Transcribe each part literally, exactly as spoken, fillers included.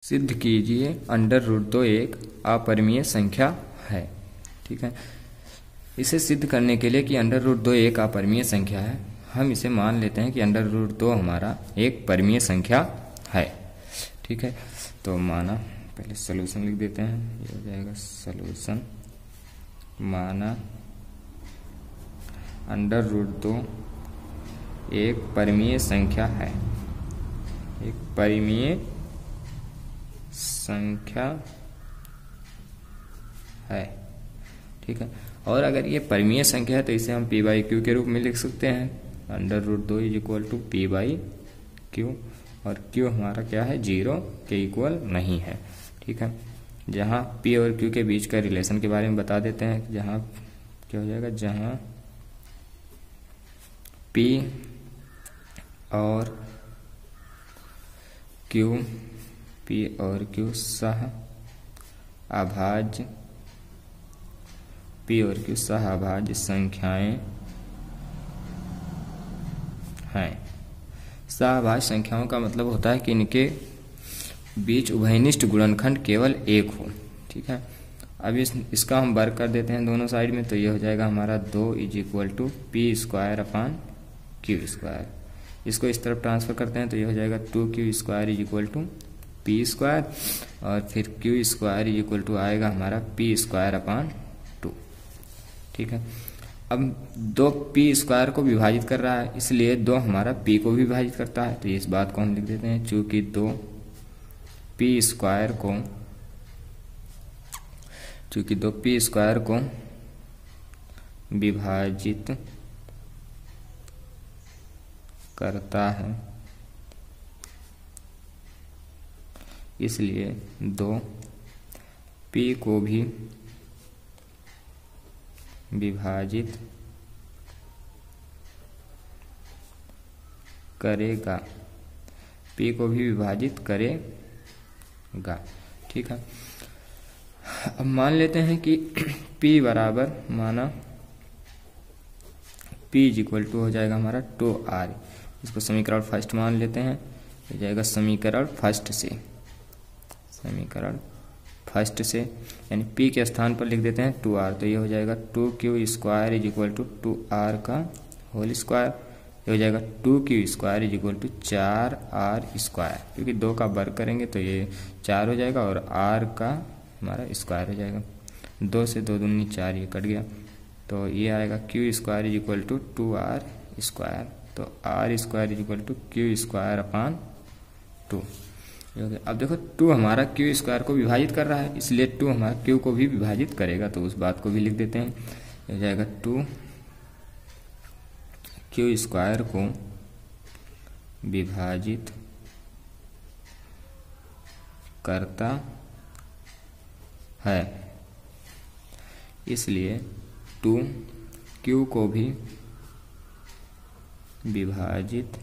सिद्ध कीजिए under root दो एक अपरिमेय संख्या है। ठीक है, इसे सिद्ध करने के लिए कि अंडर रूट दो एक अपरिमेय संख्या है, हम इसे मान लेते हैं कि अंडर रूट दो हमारा एक परिमेय संख्या है। ठीक है, तो माना पहले सॉल्यूशन लिख देते हैं, ये हो जाएगा सॉल्यूशन। माना अंडर रूट दो एक परिमेय संख्या है, एक परिमेय संख्या है। ठीक है, और अगर ये परिमेय संख्या है तो इसे हम पी बाई क्यू के रूप में लिख सकते हैं। अंडर रूट दो is equal to p by q, और क्यू हमारा क्या है, जीरो के इक्वल नहीं है। ठीक है, जहाँ पी और क्यू के बीच का रिलेशन के बारे में बता देते हैं। जहाँ क्या हो जाएगा, जहाँ पी और क्यू पी और क्यू सह अभाज्य पी और क्यू सह अभाज्य संख्याएं हैं। सहअभाज्य संख्याओं का मतलब होता है कि इनके बीच उभयनिष्ठ गुणनखंड केवल एक हो। ठीक है, अब इस इसका हम वर्क कर देते हैं दोनों साइड में, तो ये हो जाएगा हमारा दो is equal to p square upon q square. इसको इस तरफ ट्रांसफर करते हैं तो ये हो जाएगा two q square is equal to p square, और फिर q square is equal to आएगा हमारा पी स्क्वायर अपान टू। ठीक है, अब दो पी स्क्वायर को विभाजित कर रहा है, इसलिए दो हमारा पी को भी विभाजित करता है, तो इस बात को हम लिख देते हैं। चूंकि दो पी स्क्वायर को चूंकि दो पी स्क्वायर को विभाजित करता है, इसलिए दो पी को भी विभाजित करेगा पी को भी विभाजित करेगा। ठीक है, अब मान लेते हैं कि P बराबर, माना P इज इक्वल टू हो जाएगा हमारा टू आर। इसको समीकरण फर्स्ट मान लेते हैं, हो जाएगा समीकरण फर्स्ट से समीकरण फर्स्ट से यानी P के स्थान पर लिख देते हैं टू आर, तो ये हो जाएगा two q square is equal to two r का होल स्क्वायर। ये हो जाएगा two q square is equal to चार आर स्क्वायर, क्योंकि दो का वर्ग करेंगे तो ये चार हो जाएगा और आर का हमारा स्क्वायर हो जाएगा। दो से दो दूनी चार, ये कट गया, तो ये आएगा q square is equal to two r square. तो r square is equal to q square upon two. अब देखो टू हमारा क्यू स्क्वायर को विभाजित कर रहा है, इसलिए टू हमारा क्यू को भी विभाजित करेगा, तो उस बात को भी लिख देते हैं। हो जाएगा टू क्यू स्क्वायर को विभाजित करता है, इसलिए टू क्यू को भी विभाजित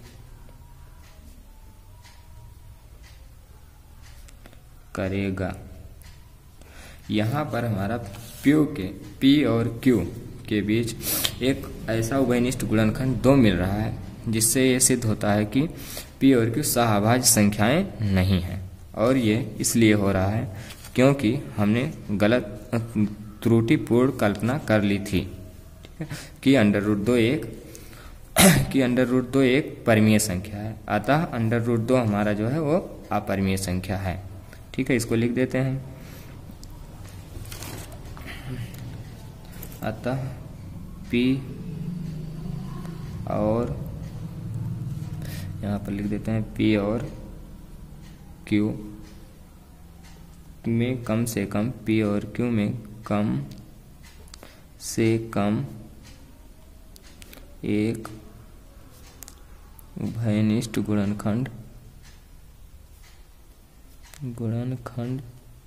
करेगा। यहाँ पर हमारा प्यू के पी और क्यू के बीच एक ऐसा उभयनिष्ठ गुणनखंड दो मिल रहा है, जिससे ये सिद्ध होता है कि पी और क्यू सहअभाज्य संख्याएं नहीं हैं। और ये इसलिए हो रहा है क्योंकि हमने गलत त्रुटिपूर्ण कल्पना कर ली थी। ठीक है, कि अंडर रूट दो एक कि अंडर रूट दो एक परिमेय संख्या है, अतः अंडर रूट दो हमारा जो है वो अपरिमेय संख्या है। ठीक है, इसको लिख देते हैं। अतः P और यहाँ पर लिख देते हैं P और Q में कम से कम P और Q में कम से कम एक उभयनिष्ठ गुणनखंड गुणनखंड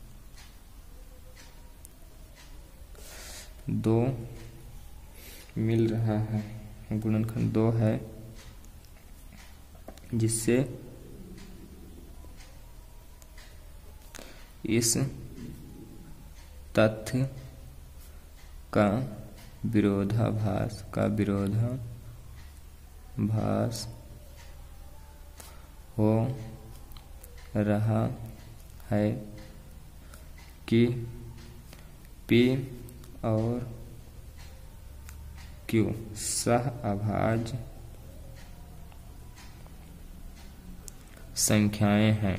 दो मिल रहा है, गुणनखंड दो है, जिससे इस तथ्य का विरोधाभास का विरोधाभास हो रहा है कि P और Q सहअभाज्य संख्याएं हैं,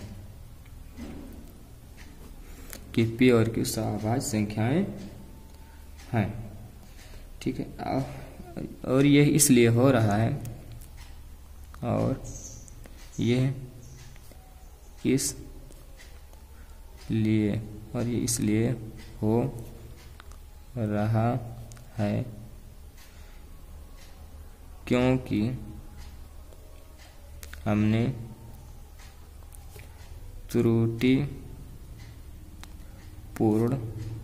कि P और Q सहअभाज्य संख्याएं हैं। ठीक है, और यह इसलिए हो रहा है, और यह इस लिए और ये इसलिए हो रहा है क्योंकि हमने त्रुटि पूर्ण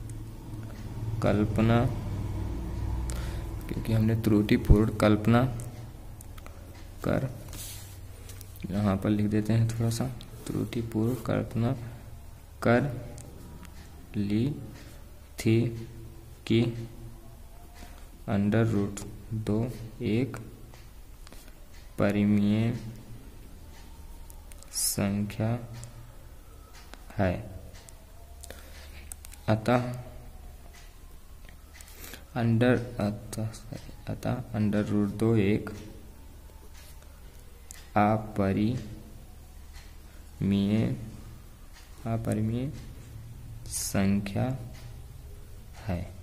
कल्पना क्योंकि हमने त्रुटिपूर्ण कल्पना कर, यहाँ पर लिख देते हैं थोड़ा सा, त्रुटिपूर्ण कल्पना कर ली थी कि अंडर रूट दो एक परिमेय संख्या है, अतः अंडर अतः अतः अंडर रूट दो एक अपरिमेय अपरिमेय संख्या है।